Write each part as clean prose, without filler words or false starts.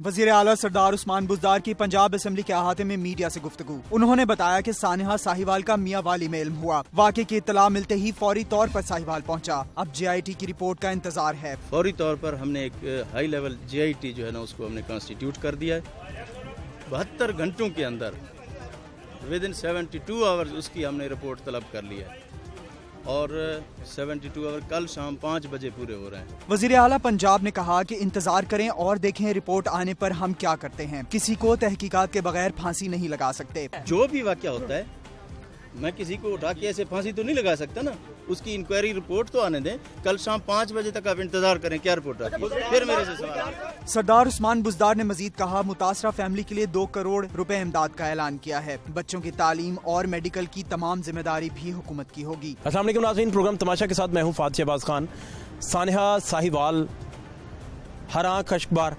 वज़ीर आला सरदार उस्मान बुज़दार की पंजाब असेंबली के अहाते में मीडिया से गुफ्तगू। उन्होंने बताया कि सानिहा साहिवाल का मियां वाली में इल्म हुआ। वाक़े की इत्तला मिलते ही फौरी तौर पर साहिवाल पहुंचा। अब JIT की रिपोर्ट का इंतजार है। फौरी तौर पर हमने एक हाई लेवल JIT जो है ना उसको हमने कॉन्स्टिट्यूट कर दिया है। 72 घंटों के अंदर विद इन 72 आवर्स उसकी हमने रिपोर्ट तलब कर लिया है और 72 आवर कल शाम 5 बजे पूरे हो रहे हैं। वज़ीर आला पंजाब ने कहा कि इंतजार करें और देखें रिपोर्ट आने पर हम क्या करते हैं। किसी को तहकीकात के बगैर फांसी नहीं लगा सकते। जो भी वाक़या होता है मैं किसी को उठा के ऐसे फांसी तो नहीं लगा सकता ना, उसकी इंक्वायरी रिपोर्ट तो आने दें। कल शाम 5 बजे तक आप इंतजार करें, क्या रिपोर्ट आती है फिर मेरे से सवाल। सरदार उस्मान बुज़दार ने मजीद कहा, मुतासरा फैमिली के लिए 2 करोड़ रुपए इमदाद का ऐलान किया है। बच्चों की तालीम और मेडिकल की तमाम जिम्मेदारी भी हुकूमत की होगी। अस्सलाम वालेकुम नाज़रीन, प्रोग्राम तमाशा के साथ मैं हूँ फात शहबाज खान। सानिहा साहिवाल हर आँख अश्कबार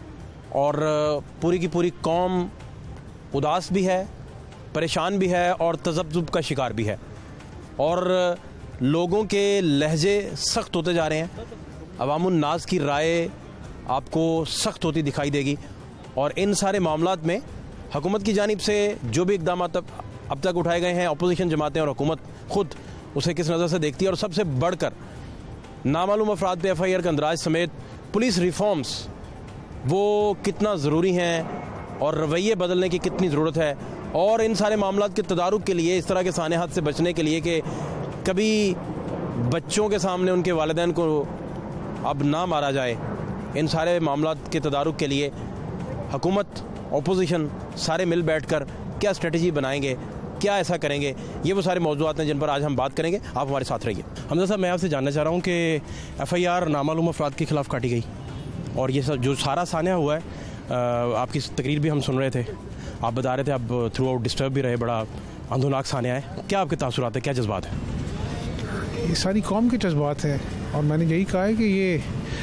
और पूरी की पूरी कौम उदास भी है, परेशान भी है और तज़ब्ज़ुब का शिकार भी है और लोगों के लहजे सख्त होते जा रहे हैं। अवामुन नास की राय आपको सख्त होती दिखाई देगी और इन सारे मामलात में हुकूमत की जानिब से जो भी इक़दाम अब तक उठाए गए हैं, अपोजिशन जमातें और हुकूमत खुद उसे किस नज़र से देखती है और सबसे बढ़कर नामालूम अफराद पे FIR का अंदराज समेत पुलिस रिफॉर्म्स वो कितना ज़रूरी हैं और रवैये बदलने की कितनी ज़रूरत है और इन सारे मामलात के तदारुक के लिए, इस तरह के सानेहात से बचने के लिए कि कभी बच्चों के सामने उनके वालिदैन को अब ना मारा जाए, इन सारे मामलात के तदारुक के लिए हुकूमत, अपोजिशन सारे मिल बैठकर क्या स्ट्रेटजी बनाएंगे, क्या ऐसा करेंगे, ये वो सारे मौज़ूआत हैं जिन पर आज हम बात करेंगे। आप हमारे साथ रहिए। हमजा साहब, मैं आपसे जानना चाह रहा हूँ कि FIR नामालूम अफराद के खिलाफ काटी गई और ये सब जो सारा सानिया हुआ है, आपकी तकरीर भी हम सुन रहे थे, आप बता रहे थे आप थ्रू आउट डिस्टर्ब भी रहे, बड़ा अंधुनाक सानिया है। क्या आपके तासुरात है, क्या जज्बात है? ये सारी कौम के जज्बात हैं और मैंने यही कहा है कि ये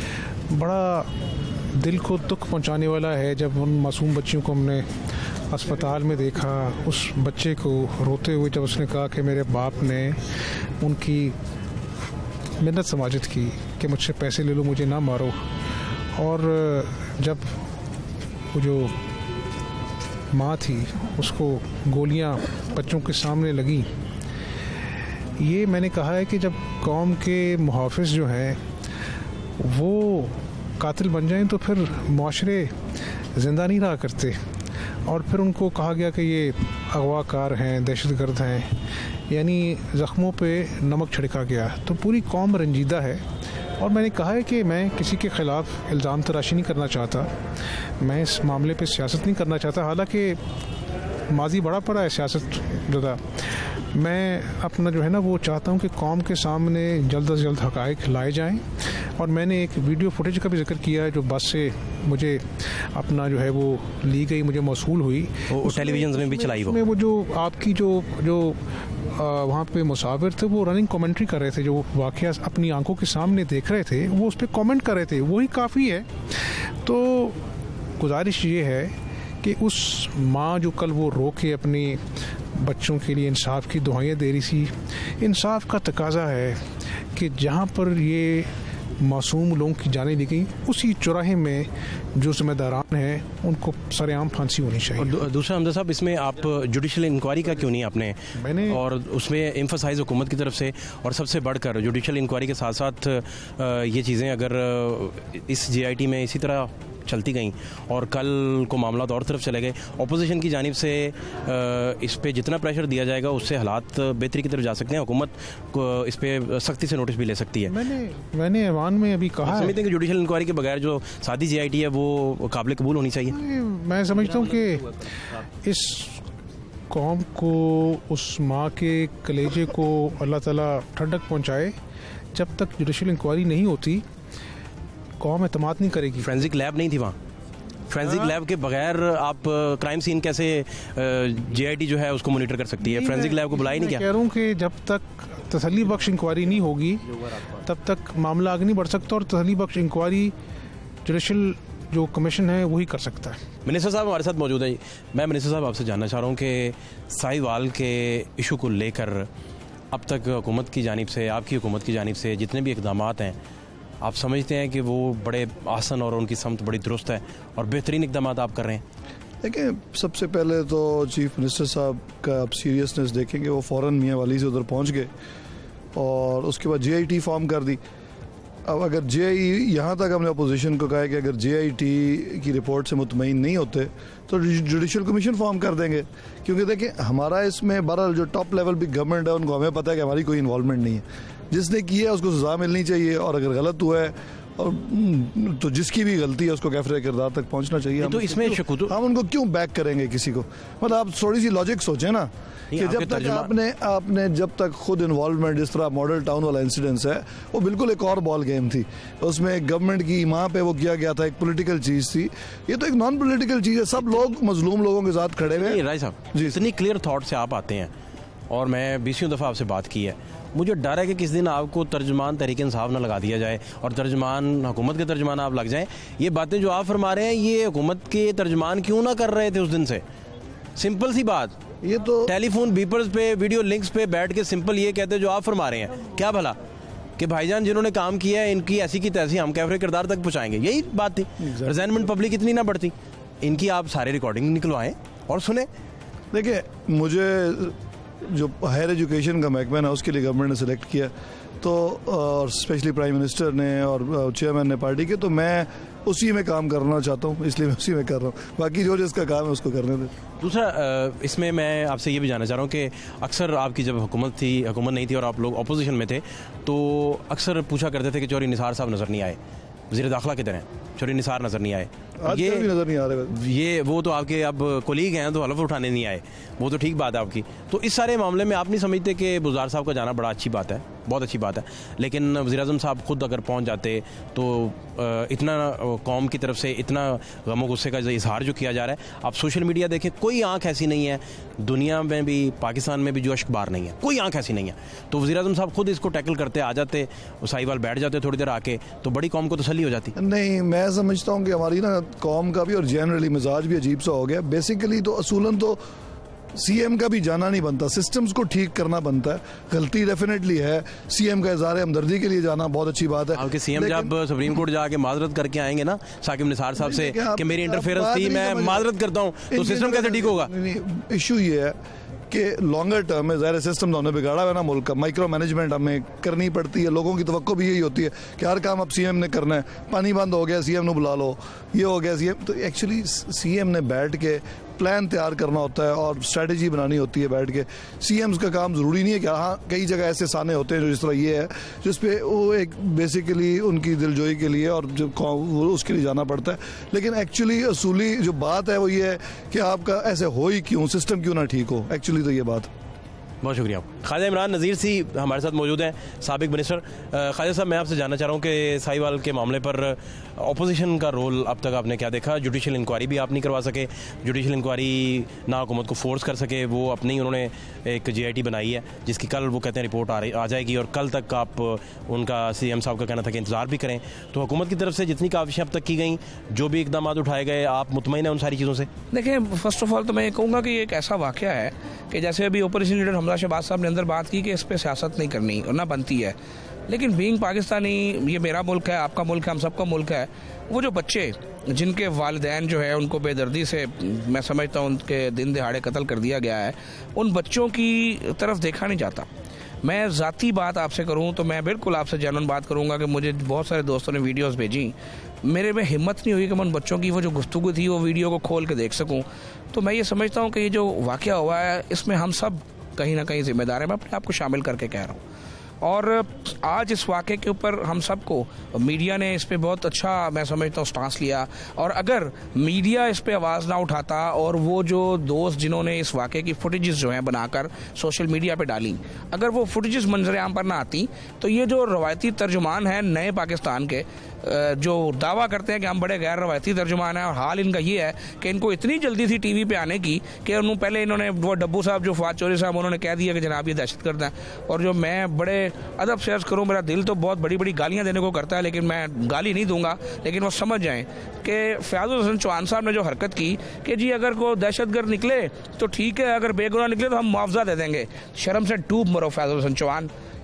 बड़ा दिल को दुख पहुंचाने वाला है। जब उन मासूम बच्चियों को हमने अस्पताल में देखा, उस बच्चे को रोते हुए जब उसने कहा कि मेरे बाप ने उनकी मिन्नत समाजत की कि मुझसे पैसे ले लो, मुझे ना मारो, और जब वो जो माँ थी उसको गोलियां बच्चों के सामने लगी, ये मैंने कहा है कि जब कौम के मुहाफ़िज़ जो हैं वो कातिल बन जाएं तो फिर मुआशरे ज़िंदा नहीं रहा करते। और फिर उनको कहा गया कि ये अगवाकार हैं, दहशतगर्द हैं, यानी ज़ख्मों पे नमक छिड़का गया। तो पूरी कौम रंजीदा है और मैंने कहा है कि मैं किसी के ख़िलाफ़ इल्ज़ाम तराशी नहीं करना चाहता, मैं इस मामले पे सियासत नहीं करना चाहता। हालांकि माजी बड़ा पड़ा है सियासत ज़्यादा। मैं अपना जो है ना वो चाहता हूँ कि कौम के सामने जल्द से जल्द हक़ाइक़ लाए जाएं। और मैंने एक वीडियो फुटेज का भी जिक्र किया है जो बस से मुझे अपना जो है वो ली गई, मुझे मौसूल हुई, टेलीविज़न में भी चलाई वो जो आपकी जो वहाँ पे मुसाविर थे वो रनिंग कमेंट्री कर रहे थे, जो वाक़या अपनी आंखों के सामने देख रहे थे वो उस पर कमेंट कर रहे थे, वही काफ़ी है। तो गुजारिश ये है कि उस माँ जो कल वो रो के अपनी बच्चों के लिए इंसाफ की दुआएं दे रही थी, इंसाफ का तकाजा है कि जहाँ पर ये मासूम लोगों की जानें ली गई, उसी चौराहे में जो जिम्मेदारान हैं उनको सरेआम फांसी होनी चाहिए। और दूसरा हमजा साहब, इसमें आप जुडिशल इंक्वायरी का क्यों नहीं मैंने और उसमें एम्फसाइज हुकूमत की तरफ से, और सबसे बढ़कर जुडिशल इंक्वायरी के साथ साथ ये चीज़ें अगर इस JIT में इसी तरह चलती गई और कल को मामला और तरफ चले गए, अपोजिशन की जानिब से इस पे जितना प्रेशर दिया जाएगा उससे हालात बेहतरी की तरफ जा सकते हैं। हुकूमत को इस पे सख्ती से नोटिस भी ले सकती है। मैंने ऐवान में अभी कहा है कि जुडिशल इंक्वायरी के बगैर जो सादी JIT है वो काबिल कबूल होनी चाहिए। मैं समझता हूँ कि इस कौम को, उस माँ के कलेजे को अल्लाह ताला ठंडक पहुँचाए। जब तक जुडिशल इंक्वायरी नहीं होती कौम एतमाद नहीं करेगी। फोरेंसिक लैब नहीं थी वहाँ, फोरेंसिक लैब के बगैर आप क्राइम सीन कैसे JIT जो है उसको मॉनिटर कर सकती है? फोरेंसिक लैब को बुलाया नहीं क्या? कह रहा हूँ कि जब तक तसल्ली बख्श इंक्वायरी नहीं होगी तब तक मामला आगे नहीं बढ़ सकता और तसल्ली बख्श इंक्वायरी जुडिशल जो कमीशन है वही कर सकता है। मिनिस्टर साहब हमारे साथ मौजूद हैं। मैं मिनिस्टर साहब आपसे जानना चाह रहा हूँ कि साहिवाल के इशू को लेकर अब तक हुकूमत की जानिब से, आपकी हुकूमत की जानिब से जितने भी इक़दामात हैं आप समझते हैं कि वो बड़े आसन और उनकी समत बड़ी दुरुस्त है और बेहतरीन इकदाम आप कर रहे हैं? देखिए, सबसे पहले तो चीफ मिनिस्टर साहब का आप सीरियसनेस देखेंगे, वो फ़ौरन मियांवाली से उधर पहुंच गए और उसके बाद JIT फॉर्म कर दी। अब अगर यहाँ तक हमने अपोजिशन को कहा है कि अगर JIT की रिपोर्ट से मुतमईन नहीं होते तो जुडिशल कमीशन फॉर्म कर देंगे, क्योंकि देखिए हमारा इसमें बहरहाल जो टॉप लेवल भी गवर्नमेंट है उनको हमें पता है कि हमारी कोई इन्वॉल्वमेंट नहीं है। जिसने किया है उसको सजा मिलनी चाहिए और अगर गलत हुआ है और तो जिसकी भी गलती है उसको कैफरे किरदार तक पहुंचना चाहिए। तो इसमें हम उनको क्यों बैक करेंगे किसी को? मतलब आप थोड़ी सी लॉजिक सोचें ना कि जब तक आपने जब तक खुद इन्वॉल्वमेंट, जिस तरह मॉडल टाउन वाला इंसिडेंस है, वो बिल्कुल एक और बॉल गेम थी। उसमें गवर्नमेंट की वहाँ पे वो किया गया था, एक पॉलिटिकल चीज़ थी। ये तो एक नॉन पॉलिटिकल चीज़ है, सब लोग मजलूम लोगों के साथ खड़े हुए। राय साहब जी, इतनी क्लियर थॉट से आप आते हैं और मैं 20वीं दफ़ा आपसे बात की है, मुझे डर है कि किस दिन आपको तर्जमान तहरीक इंसाफ ना लगा दिया जाए और तर्जमान हुकूमत के तर्जमान आप लग जाएं। ये बातें जो आप फरमा रहे हैं ये हुकूमत के तर्जमान क्यों ना कर रहे थे उस दिन से? सिंपल सी बात, ये तो टेलीफोन बीपर्स पे, वीडियो लिंक्स पे बैठ के सिंपल ये कहते जो आप फरमा रहे हैं, क्या भला कि भाईजान जिन्होंने काम किया है इनकी ऐसी की तैसी हम कैफरे किरदार तक पहुँचाएंगे। यही बात थी। रिजाइनमेंट पब्लिक इतनी ना बढ़ती, इनकी आप सारे रिकॉर्डिंग निकलवाएं और सुने। देखिए, मुझे जो हायर एजुकेशन का महकमा है उसके लिए गवर्नमेंट ने सिलेक्ट किया, तो और स्पेशली प्राइम मिनिस्टर ने और चेयरमैन ने पार्टी के, तो मैं उसी में काम करना चाहता हूँ, इसलिए मैं उसी में कर रहा हूँ। बाकी जो जिसका काम है उसको करने दें। दूसरा, इसमें मैं आपसे ये भी जानना चाह रहा हूँ कि अक्सर आपकी जब हुकूमत नहीं थी और आप लोग अपोजिशन में थे, तो अक्सर पूछा करते थे कि चौधरी निसार साहब नज़र नहीं आए, वज़ीर दाखिला किधर हैं, चौधरी निसार नज़र नहीं आए। ये भी नज़र नहीं आ रहे। ये वो तो आपके अब कोलीग हैं तो हलफ उठाने नहीं आए, वो तो ठीक बात है आपकी। तो इस सारे मामले में आप नहीं समझते कि बुज़दार साहब का जाना बड़ा अच्छी बात है? बहुत अच्छी बात है, लेकिन वज़ीर-ए-आज़म साहब खुद अगर पहुंच जाते तो इतना कौम की तरफ से इतना गम गुस्से का इजहार जो किया जा रहा है, आप सोशल मीडिया देखें, कोई आंख ऐसी नहीं है दुनिया में भी, पाकिस्तान में भी जो अश्कबार नहीं है, कोई आंख ऐसी नहीं है। तो वज़ीर-ए-आज़म साहब खुद इसको टैकल करते आ जाते, साहिवाल बैठ जाते थोड़ी देर आके, तो बड़ी कौम को तसल्ली हो जाती। नहीं, मैं समझता हूँ कि हमारी ना कौम का भी और जनरली मिजाज भी अजीब सा हो गया। बेसिकली तो असूलन तो CM का भी जाना नहीं बनता, सिस्टम्स को ठीक करना बनता है। गलती डेफिनेटली है, CM का इज़हार हमदर्दी के लिए जाना बहुत अच्छी बात है। आपके CM जब सुप्रीम कोर्ट जाके माजरत करके आएंगे ना साकिब निसार साहब से कि मेरी इंटरफेरेंस थी, मैं माजरत करता हूँ, तो सिस्टम कैसे ठीक होगा? इशू ये है कि लॉन्गर टर्म में ज़ाहिर सिस्टम तो हमने बिगाड़ा है ना मुल्क का, माइक्रो मैनेजमेंट हमें करनी पड़ती है। लोगों की तवक्को भी यही होती है कि हर काम अब CM ने करना है। पानी बंद हो गया, CM ने बुला लो, ये हो गया CM। तो एक्चुअली CM ने बैठ के प्लान तैयार करना होता है और स्ट्रेटजी बनानी होती है बैठ के। CMs का काम ज़रूरी नहीं है कि हाँ, कई जगह ऐसे साने होते हैं जो जिस तरह ये है, जिस पे वो एक बेसिकली उनकी दिलजोई के लिए और जो उसके लिए जाना पड़ता है। लेकिन एक्चुअली असूली जो बात है वो ये है कि आपका ऐसे हो ही क्यों, सिस्टम क्यों ना ठीक हो, एक्चुअली तो ये बात। बहुत शुक्रिया। ख्वाजा इमरान नज़ीर सी हमारे साथ मौजूद हैं, साबिक मिनिस्टर। ख्वाजा साहब, मैं आपसे जानना चाह रहा हूँ कि साहिवाल के मामले पर अपोजिशन का रोल अब तक आपने क्या देखा? जुडिशल इंक्वायरी भी आप नहीं करवा सके, जुडिशल इंक्वायरी ना हुकूमत को फोर्स कर सके, वो अपनी उन्होंने एक JIT बनाई है जिसकी कल वो कहते हैं रिपोर्ट आ जाएगी और कल तक आप उनका CM साहब का कहना था कि इंतज़ार भी करें। तो हुकूमत की तरफ से जितनी काविशें अब तक की गई, जो भी इकदाम उठाए गए, आप मुतमईन हैं उन सारी चीज़ों से? देखिए, फर्स्ट ऑफ ऑल तो मैं ये कहूँगा कि ये एक ऐसा वाक़या है कि जैसे अभी ओपोजिशन लीडर हमजा शहबाज साहब ने अंदर बात की कि इस पर सियासत नहीं करनी और ना बनती है, लेकिन बीइंग पाकिस्तानी, ये मेरा मुल्क है, आपका मुल्क है, हम सबका मुल्क है। वो जो बच्चे जिनके वालिदैन जो है उनको बेदर्दी से, मैं समझता हूँ उनके दिन दिहाड़े कत्ल कर दिया गया है, उन बच्चों की तरफ देखा नहीं जाता। मैं ज़ाती बात आपसे करूँ तो मैं बिल्कुल आपसे जेन्युइन बात करूँगा कि मुझे बहुत सारे दोस्तों ने वीडियोस भेजी, मेरे में हिम्मत नहीं हुई कि मैं उन बच्चों की वो जो गुफ्तगू थी वो वीडियो को खोल के देख सकूँ। तो मैं ये समझता हूँ कि ये जो वाक़या हुआ है इसमें हम सब कहीं ना कहीं जिम्मेदार है। मैं अपने आप को शामिल करके कह रहा हूँ। और आज इस वाक़े के ऊपर हम सबको, मीडिया ने इस पे बहुत अच्छा, मैं समझता हूँ, स्टांस लिया। और अगर मीडिया इस पे आवाज़ ना उठाता और वो जो दोस्त जिन्होंने इस वाक़े की फुटेजेस जो हैं बनाकर सोशल मीडिया पे डाली, अगर वो फुटेजेस मंजर आम पर ना आती, तो ये जो रवायती तर्जुमान हैं नए पाकिस्तान के, जो दावा करते हैं कि हम बड़े गैर रवायती तर्जुमान हैं, और हाल इनका ये है कि इनको इतनी जल्दी थी TV पे आने की कि उन्होंने पहले इन्होंने वो डब्बू साहब, जो फवाद चौधरी साहब, उन्होंने कह दिया कि जनाब ये दहशतगर्द हैं। और जो मैं बड़े अदब से अर्ज़ करूँ, मेरा दिल तो बहुत बड़ी बड़ी गालियाँ देने को करता है, लेकिन मैं गाली नहीं दूंगा, लेकिन वो समझ जाएँ कि फयाजुल हसन चौहान साहब ने जो हरकत की कि जी अगर कोई दहशतगर्द निकले तो ठीक है, अगर बेगुनाह निकले तो हम मुआवजा दे देंगे। शर्म से डूब मरो फयाजुल हसन चौहान।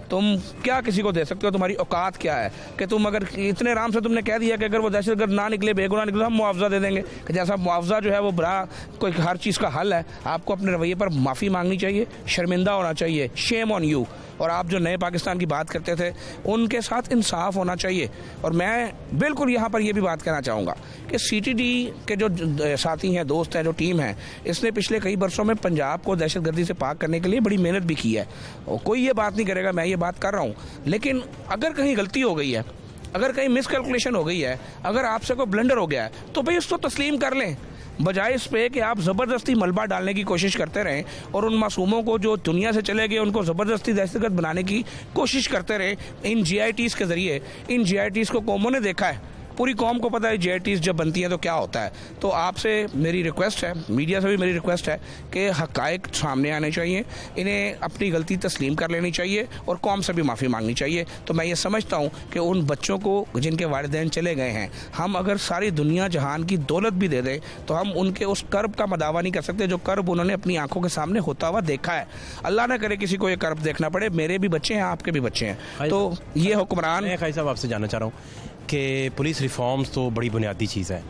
तुम क्या किसी को दे सकते हो? तुम्हारी औकात क्या है कि तुम अगर इतने आराम से तुमने कह दिया कि अगर वो दहशतगर्द ना निकले, बेगुनाह निकले, हम मुआवजा दे देंगे, कि जैसा मुआवजा जो है वो बड़ा कोई हर चीज़ का हल है। आपको अपने रवैये पर माफ़ी मांगनी चाहिए, शर्मिंदा होना चाहिए, शेम ऑन यू। और आप जो नए पाकिस्तान की बात करते थे उनके साथ इंसाफ होना चाहिए। और मैं बिल्कुल यहाँ पर यह भी बात कहना चाहूँगा कि CTD के जो साथी हैं, दोस्त हैं, जो टीम है, इसने पिछले कई वर्षों में पंजाब को दहशतगर्दी से पाक करने के लिए बड़ी मेहनत भी की है। और कोई ये बात नहीं करेगा मैं ये बात कर रहा हूँ, लेकिन अगर कहीं गलती हो गई है, अगर कहीं मिसकैलकुलेशन हो गई है, अगर आपसे कोई ब्लंडर हो गया है, तो भाई उसको तस्लीम कर लें, बजाय इस पे कि आप ज़बरदस्ती मलबा डालने की कोशिश करते रहें और उन मासूमों को जो दुनिया से चले गए उनको ज़बरदस्ती दहशतगर्द बनाने की कोशिश करते रहें इन GITs के ज़रिए। इन GITs को कौमों ने देखा है, पूरी कौम को पता है GITs जब बनती हैं तो क्या होता है। तो आपसे मेरी रिक्वेस्ट है, मीडिया से भी मेरी रिक्वेस्ट है कि हक़ाइक़ सामने आने चाहिए, इन्हें अपनी गलती तस्लीम कर लेनी चाहिए और कौम से भी माफ़ी मांगनी चाहिए। तो मैं ये समझता हूँ कि उन बच्चों को जिनके वालिदैन चले गए हैं, हम अगर सारी दुनिया जहान की दौलत भी दे दें तो हम उनके उस कर्ब का मदावा नहीं कर सकते जो कर्ब उन्होंने अपनी आंखों के सामने होता हुआ देखा है। अल्लाह ना करे किसी को ये कर्ब देखना पड़े। मेरे भी बच्चे हैं, आपके भी बच्चे हैं। तो ये हुक्मरान, खाई साहब आपसे जानना चाह रहा हूँ कि पुलिस रिफॉर्म्स तो बड़ी बुनियादी चीज़ है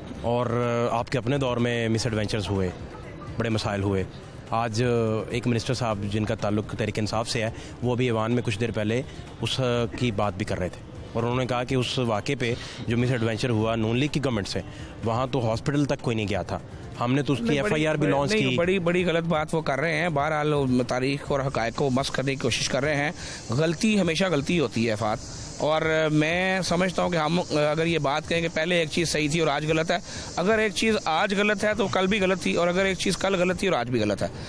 और आपके अपने दौर में मिस एडवेंचर्स हुए, बड़े मसाइल हुए। आज एक मिनिस्टर साहब जिनका ताल्लुक तहरीक इंसाफ से है, वो भी ईवान में कुछ देर पहले उस की बात भी कर रहे थे और उन्होंने कहा कि उस वाक़े पे जो मिस एडवेंचर हुआ नून लीग की गवर्नमेंट से, वहाँ तो हॉस्पिटल तक कोई नहीं गया था, हमने तो उसकी FIR भी लॉन्च की। बड़ी गलत बात वो कर रहे हैं। बहरहाल तारीख और हक़ाइक़ को मस्ख़ करने की कोशिश कर रहे हैं। गलती हमेशा गलती होती है फ़ात, और मैं समझता हूँ कि हम अगर ये बात कहें कि पहले एक चीज़ सही थी और आज गलत है, अगर एक चीज़ आज गलत है तो कल भी गलत थी, और अगर एक चीज़ कल गलत थी और आज भी गलत है।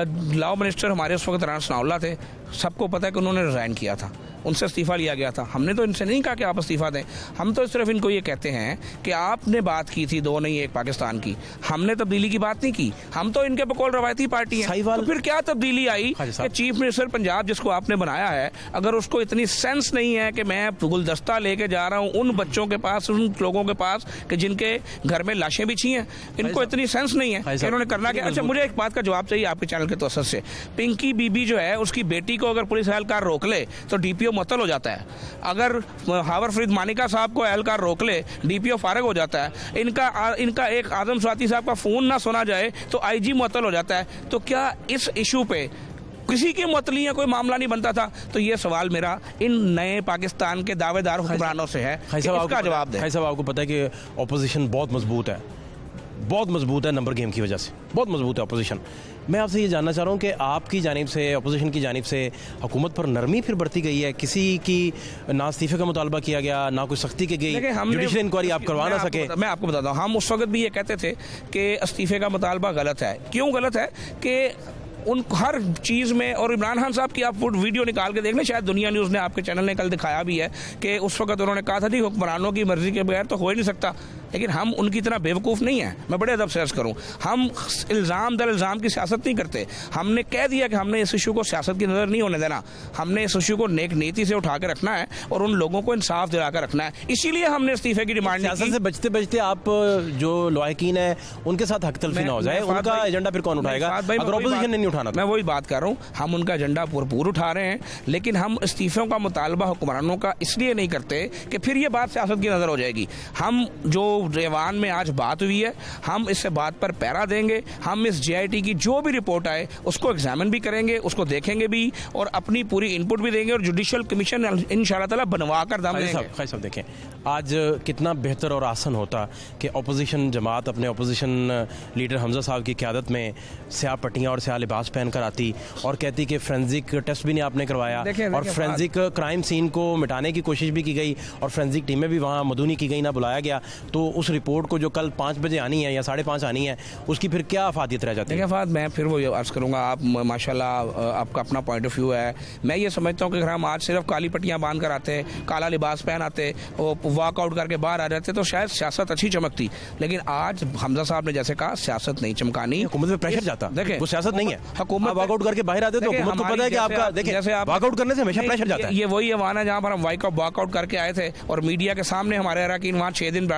लॉ मिनिस्टर हमारे उस वक्त राना सनाउल्लाह थे, सबको पता है कि उन्होंने रिज़ाइन किया था, उनसे इस्तीफ़ा लिया गया था। हमने तो इनसे नहीं कहा कि आप इस्तीफ़ा दें, हम तो सिर्फ इनको ये कहते हैं कि आपने बात की थी 2 नहीं 1 पाकिस्तान की, हमने तब्दीली की बात नहीं की। हम तो इनके बकौल रवायती पार्टी हैं, तो फिर क्या तब्दीली आई कि चीफ मिनिस्टर पंजाब जिसको आपने बनाया है, अगर उसको इतनी सेंस नहीं है कि मैं गुलदस्ता लेके जा रहा हूँ उन बच्चों के पास, उन लोगों के पास कि जिनके घर में लाशें बिछी हैं, इनको इतनी सेंस नहीं है कि उन्होंने करना क्या। अच्छा, मुझे एक बात का जवाब चाहिए आपके चैनल के तवज्जुह से। पिंकी बीबी जो है, उसकी बेटी को अगर पुलिस एहलकार रोक ले तो DPO मुअत्तल हो जाता है। अगर हावर फरीद मानिका साहब को एहलकार रोक ले, DPO फारग हो जाता है। इनका एक आजम स्वाति साहब का फ़ोन ना सुना जाए तो IG मुअत्तल हो जाता है। तो क्या इस इशू पे किसी की मुअत्तली या कोई मामला नहीं बनता था? तो ये सवाल मेरा इन नए पाकिस्तान के दावेदार हुक्मरानों से है, इसका जवाब दें। साहब, आपको पता है कि अपोजिशन बहुत मजबूत है, बहुत मजबूत है, नंबर गेम की वजह से बहुत मजबूत है अपोजिशन। मैं आपसे ये जानना चाह रहा हूँ कि आपकी जानिब से, अपोजिशन की जानिब से हुकूमत पर नरमी फिर बढ़ती गई है, किसी की ना इस्तीफे का मुतालबा किया गया, ना कोई सख्ती की गई, जुडिशल इंक्वायरी आप करवा ना सके। मैं आपको बताता हूँ, हम उस वक्त भी ये कहते थे कि इस्तीफे का मुतालबा गलत है। क्यों गलत है? कि उन हर चीज़ में, और इमरान खान साहब की आप वीडियो निकाल के देख लें, शायद दुनिया न्यूज़ ने आपके चैनल ने कल दिखाया भी है कि उस वक्त उन्होंने कहा था कि हुक्मरानों की मर्जी के बगैर तो हो ही नहीं सकता। लेकिन हम उनकी तरह बेवकूफ़ नहीं है, मैं बड़े अदब से अर्ज़ करूँ। हम इल्ज़ाम दर इल्ज़ाम की सियासत नहीं करते। हमने कह दिया कि हमने इस इशू को सियासत की नज़र नहीं होने देना, हमने इस इशू को नेक नीति से उठा के रखना है और उन लोगों को इंसाफ दिला कर रखना है। इसीलिए हमने इस्तीफे की डिमांड नहीं की। से बचते बचते आप जो लायकीन है उनके साथ हक तलफी ना हो जाए, उनका एजेंडा फिर कौन उठाएगा अगर अपोजिशन ने नहीं उठाना? मैं वही बात कर रहा हूँ, हम उनका एजेंडा भरपूर उठा रहे हैं, लेकिन हम इस्तीफों का मुतालबा हुक्मरानों का इसलिए नहीं करते कि फिर ये बात सियासत की नज़र हो जाएगी। हम जो रेवान में आज बात हुई है, हम इससे बात पर पैरा देंगे। हम इस GIT की जो भी रिपोर्ट आए उसको एग्जामिन भी करेंगे, उसको देखेंगे भी और अपनी पूरी इनपुट भी देंगे और जुडिशल कमीशन इंशाअल्लाह ताला बनवा कर दाम देंगे। खाई साहब देखें, आज कितना बेहतर और आसान होता कि अपोजिशन जमात अपने अपोजिशन लीडर हमजा साहब की क़यादत में स्याह पट्टियाँ और स्याह लिबास पहन कर आती और कहती कि फोरेंसिक टेस्ट भी नहीं आपने करवाया, और फोरेंसिक क्राइम सीन को मिटाने की कोशिश भी की गई और फोरेंसिक टीमें भी वहाँ मदू नहीं की गई, ना बुलाया गया। तो उस रिपोर्ट को जो कल 5 बजे आनी है या 5:30 आनी है, उसकी फिर क्या अफादियत रह जाती है? देखिए, मैं फिर वो अर्ज़ करूँगा, आप माशाल्लाह आपका अपना पॉइंट ऑफ व्यू है। मैं ये समझता हूँ कि अगर हम आज सिर्फ काली पट्टियाँ बांध कर आते, काला लिबास पहन आते, वॉकआउट करके बाहर आ जाते तो शायद सियासत अच्छी चमकती। लेकिन आज हमजा साहब ने जैसे कहा, सियासत नहीं चमकानी, हुकूमत में प्रेशर जाता। देखिए, वो सियासत नहीं है। हुकूमत वॉकआउट करके बाहर आते तो हुकूमत को पता है कि आपका, देखिए, जैसे आप वॉकआउट करने से हमेशा प्रेशर जाता है। ये वही अवान है जहाँ पर हम वॉकआउट करके आए थे और मीडिया के सामने हमारे अरकान वहाँ 6 दिन बाद 10 दिन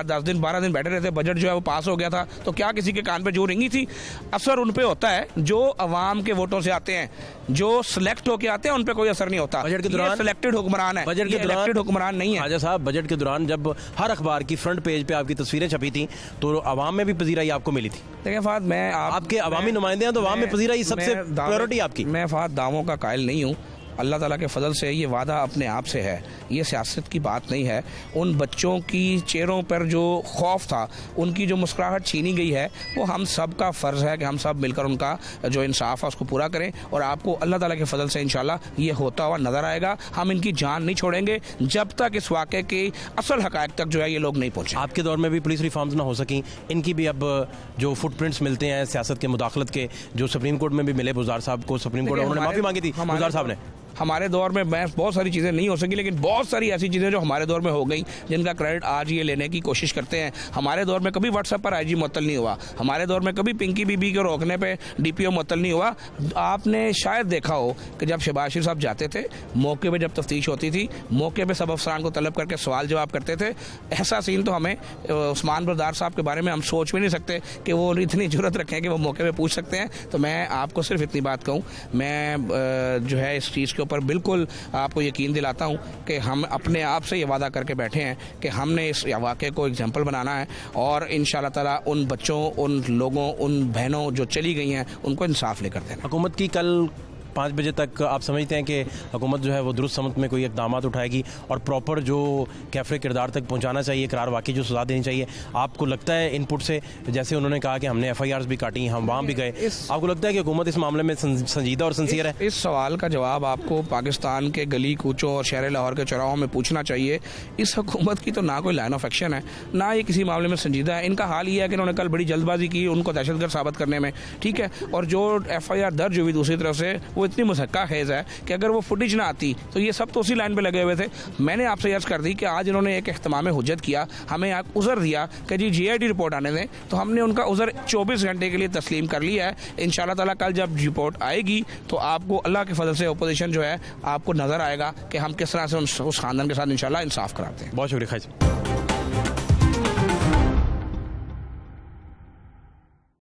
10-12 दिन बैठे रहते, बजट जो है वो पास हो गया था, तो क्या किसी के कान पे जो रिंगी थी? असर उन पे होता है जो अवाम के वोटों से आते हैं, जो सिलेक्ट होके आते हैं, उन पे कोई असर नहीं होता। बजट के दौरान सिलेक्टेड हुक्मरान है, बजट के दौरान इलेक्टेड हुक्मरान नहीं है। ख्वाजा साहब, बजट के दौरान जब हर अखबार की फ्रंट पेज पे आपकी तस्वीरें छपी थी तो अवाम में भी पजीराई आपको मिली थी। देखिए फाद, मैं आपके अवामी नुमाइंदे हैं तो अवाम में पजीराई सबसे प्रायोरिटी आपकी। मैं फाद दावों का कायल नहीं हूँ, अल्लाह ताला के फजल से ये वादा अपने आप से है, ये सियासत की बात नहीं है। उन बच्चों की चेहरों पर जो खौफ था, उनकी जो मुस्कुराहट छीनी गई है, वो हम सब का फ़र्ज़ है कि हम सब मिलकर उनका जो इंसाफ है उसको पूरा करें, और आपको अल्लाह ताला के फजल से इंशाल्लाह ये होता हुआ नज़र आएगा। हम इनकी जान नहीं छोड़ेंगे जब तक इस वाक़े के असल हक़ाइक़ तक जो है ये लोग नहीं पहुँचे। आपके दौर में भी पुलिस रिफॉर्म्स ना हो सकी, इनकी भी अब जो फुटप्रिंट्स मिलते हैं सियासत के मुदाखलत के, जो सुप्रीम कोर्ट में भी मिले बुज़दार साहब को, सुप्रीम कोर्ट उन्होंने माफ़ी मांगी थी बुज़दार साहब ने। हमारे दौर में बहुत सारी चीज़ें नहीं हो सकी, लेकिन बहुत सारी ऐसी चीज़ें जो हमारे दौर में हो गई जिनका क्रेडिट आज ये लेने की कोशिश करते हैं। हमारे दौर में कभी व्हाट्सएप पर आईजी मुअत्तल नहीं हुआ, हमारे दौर में कभी पिंकी बीबी को रोकने पे डीपीओ मुअत्तल नहीं हुआ। आपने शायद देखा हो कि जब शहबाज शरीफ साहब जाते थे, मौके पर जब तफ्तीश होती थी, मौके पर सब अफसरान को तलब करके सवाल जवाब करते थे। ऐसा सीन तो हमें उस्मान बरदार साहब के बारे में हम सोच भी नहीं सकते कि वो इतनी जुर्रत रखें कि वो मौके पर पूछ सकते हैं। तो मैं आपको सिर्फ इतनी बात कहूँ, मैं जो है इस चीज़ के ऊपर बिल्कुल आपको यकीन दिलाता हूं कि हम अपने आप से ये वादा करके बैठे हैं कि हमने इस वाक़े को एग्जाम्पल बनाना है, और इंशाल्लाह ताला उन बच्चों, उन लोगों, उन बहनों जो चली गई हैं, उनको इंसाफ लेकर देना। हुकूमत की कल 5 बजे तक आप समझते हैं कि हुकूमत जो है वो दुरुस्त समत में कोई इक़दाम उठाएगी और प्रॉपर जो कैफरे किरदार तक पहुंचाना चाहिए, करार वाकई जो सज़ा देनी चाहिए? आपको लगता है इनपुट से, जैसे उन्होंने कहा कि हमने FIRs भी काटी, हम वहाँ भी गए, आपको लगता है कि हुकूमत इस मामले में संजीदा और सिंसियर है? इस सवाल का जवाब आपको पाकिस्तान के गली कूचों और शहर लाहौर के चौराहों में पूछना चाहिए। इस हुकूमत की तो ना कोई लाइन ऑफ एक्शन है, ना ये किसी मामले में संजीदा है। इनका हाल ये है कि इन्होंने कल बड़ी जल्दबाजी की उनको दहशतगर्द साबित करने में, ठीक है, और जो FIR दर्ज हुई दूसरी तरफ से वो इतनी मुसक्का है कि अगर वो फुटेज ना आती तो ये सब तो उसी लाइन पे लगे हुए थे। मैंने आपसे अर्ज कर दी कि आज इन्होंने एक इख्तिमाम हुज्जत किया, हमें उज़र दिया कि जी GIT रिपोर्ट आने दें, तो हमने उनका उज़र 24 घंटे के लिए तस्लीम कर लिया है। इंशाल्लाह ताला कल जब रिपोर्ट आएगी तो आपको अल्लाह के फजल से अपोजिशन जो है आपको नज़र आएगा कि हम किस तरह से उस खानदान के साथ इंशाल्लाह इंसाफ कराते हैं। बहुत शुक्रिया।